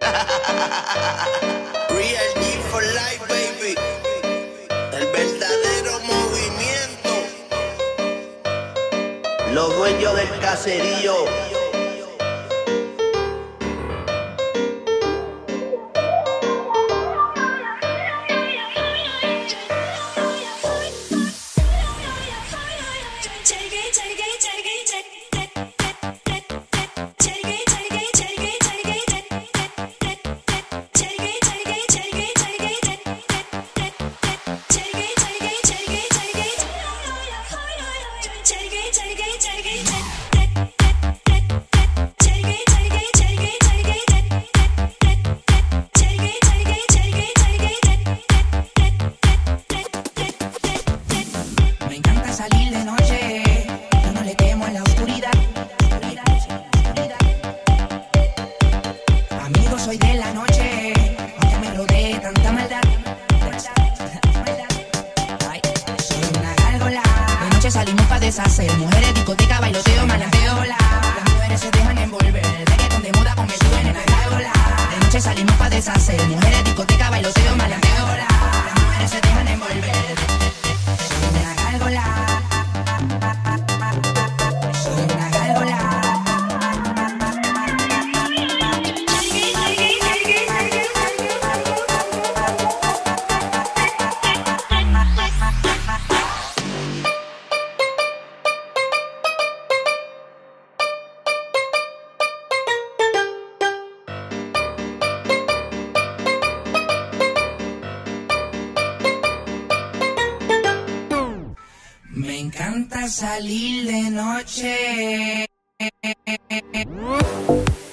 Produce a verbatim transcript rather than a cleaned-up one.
Real G for life, baby. El verdadero movimiento. Los dueños del caserío. Salir de noche, yo no le temo en la oscuridad. Amigo, soy de la noche, aunque me rodee tanta maldad. Ay, soy una gárgola. De noche salimos pa' deshacer, mujeres, discoteca, bailoteo, malanteo. Las mujeres se dejan envolver, el reggaetón de moda convirtió en una gárgola. De noche salimos pa' deshacer, mujeres, discoteca, bailoteo, malanteo. Las mujeres se dejan envolver. Soy una gárgola. Me encanta salir de noche.